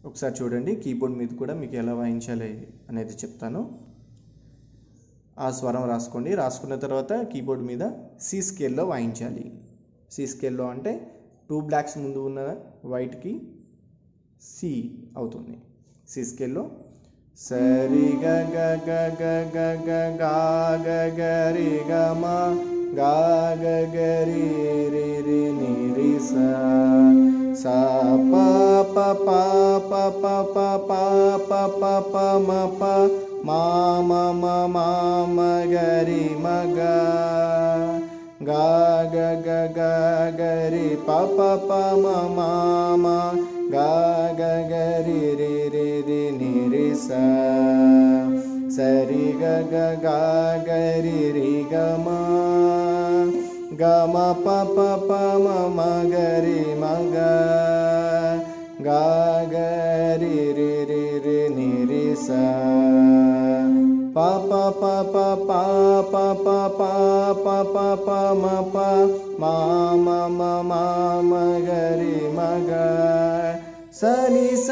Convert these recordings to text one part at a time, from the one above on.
ఒకసారి చూడండి, కీబోర్డ్ మీద కూడా మీకు ఎలా వాయించాలి అనేది చెప్తాను. ఆ స్వరం రాసుకోండి. రాసుకున్న తర్వాత కీబోర్డ్ మీద సి స్కేల్లో వాయించాలి. సి స్కేల్లో అంటే 2 బ్లాక్స్ ముందు ఉన్న వైట్కి సి అవుతుంది. సి స్కేల్లో సరి గ గ గ గ గ గ గా గ గ రి గ మ గా గ గ రి రి రి ని రి సా సా ప ప ప ప ప ప ప ప ప ప మ ప మా మ మ మా మ గ రి మ గ గా గ గ గ గ రి ప ప ప మ మా మ గా గ గ రి రి రి రి ని రి సా సరి గ గ గ గ రి రి గ మ గ మ ప ప ప మ మ గ రి మ గ గా గ రి రి రి రి ని రి సా ప ప ప ప ప ప ప ప ప ప ప మ ప మా మ మ మా మ గ రి మ గ స ని స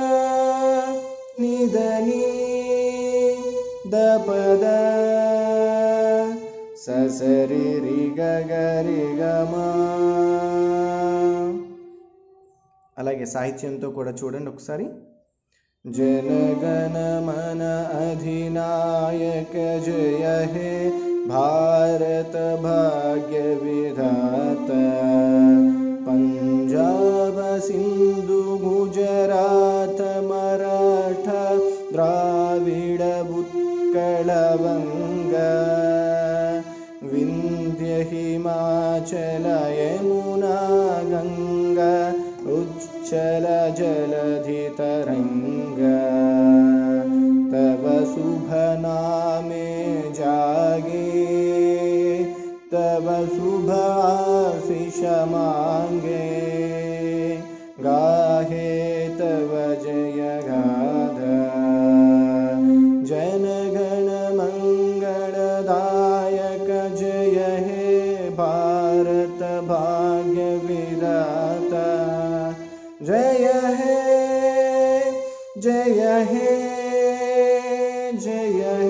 ని ద ని ద ప ద స స రి రి గ గ రి గ మ. అలాగే సాహిత్యంతో కూడా చూడండి ఒకసారి. जनगणमन अधिनायक जय हे भारत भाग्य विधाता पंजाब सिंधु गुजरात मराठा द्राविड उत्कल वंगा विंध्य हिमाचल यमुना गंगा उच्चल जलधि तरंगा तव शुभ नामे जागे तव शुभ आशीष मांगे गाहे तव जय गाथा जनगण मंगलदायक जय हे भारत भाग्य विधाता जय हे जय हे जय हे